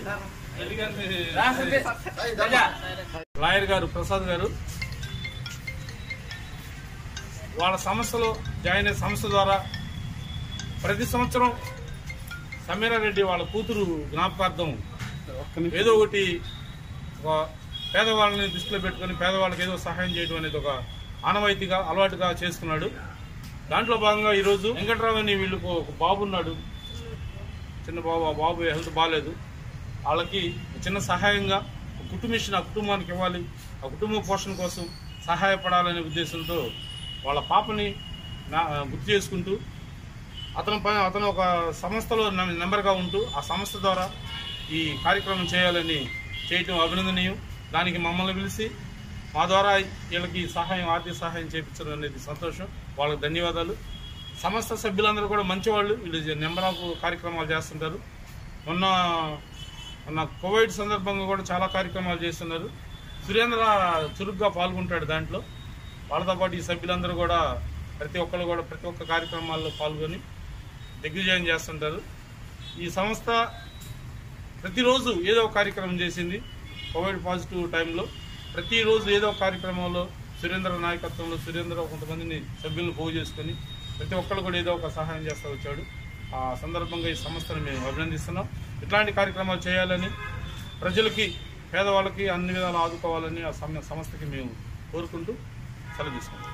Lawyer గారు ప్రసాద్ గారు వాళ్ళ సంస్థలో జాయిన్ అయ్యే సంస్థ ద్వారా ప్రతి సంవత్సరం సమీరారెడ్డి వాళ్ళ కూతురు జ్ఞాపకార్థం ఏదో ఒకటి పేదవాళ్ళని దృష్టిలో పెట్టుకుని పేదవాళ్ళకి ఏదో సహాయం చేయడం అనేది ఒక ఆనవాయితీగా అలవాటుగా చేసుకున్నాడు. దాంట్లో భాగంగా ఈరోజు వెంకట్రావు అని వీళ్ళకు ఒక బాబు ఉన్నాడు, చిన్న బాబు. ఆ బాబు హెల్త్ బాగాలేదు. వాళ్ళకి చిన్న సహాయంగా కుటుంబించిన ఆ కుటుంబానికి ఇవ్వాలి, ఆ కుటుంబ పోషణ కోసం సహాయపడాలనే ఉద్దేశంతో వాళ్ళ పాపని గుర్తు చేసుకుంటూ అతను ఒక సంస్థలో మెంబర్గా ఉంటూ ఆ సంస్థ ద్వారా ఈ కార్యక్రమం చేయటం అభినందనీయం. దానికి మమ్మల్ని పిలిచి మా ద్వారా వీళ్ళకి ఆర్థిక సహాయం చేయించడం అనేది సంతోషం. వాళ్ళకి ధన్యవాదాలు. సంస్థ సభ్యులందరూ కూడా మంచివాళ్ళు. వీళ్ళు నెంబర్ ఆఫ్ కార్యక్రమాలు చేస్తుంటారు. మొన్న కోవిడ్ సందర్భంగా కూడా చాలా కార్యక్రమాలు చేస్తున్నారు. సురేంద్ర చురుగ్గా పాల్గొంటాడు దాంట్లో. వాళ్ళతో పాటు ఈ సభ్యులందరూ కూడా ప్రతి ఒక్క కార్యక్రమాల్లో పాల్గొని దిగ్విజయం చేస్తుంటారు. ఈ సంస్థ ప్రతిరోజు ఏదో ఒక కార్యక్రమం చేసింది. కోవిడ్ పాజిటివ్ టైంలో ప్రతిరోజు ఏదో ఒక కార్యక్రమంలో సురేంద్ర నాయకత్వంలో సురేంద్ర కొంతమందిని సభ్యులను పోగు చేసుకుని ప్రతి ఒక్కరు కూడా ఏదో ఒక సహాయం చేస్తూ వచ్చాడు. ఆ సందర్భంగా ఈ సంస్థను మేము అభినందిస్తున్నాం. ఇట్లాంటి కార్యక్రమాలు చేయాలని, ప్రజలకి పేదవాళ్ళకి అన్ని విధాలు ఆదుకోవాలని ఆ సంస్థకి మేము కోరుకుంటూ సెలవు తీసుకుంటాం.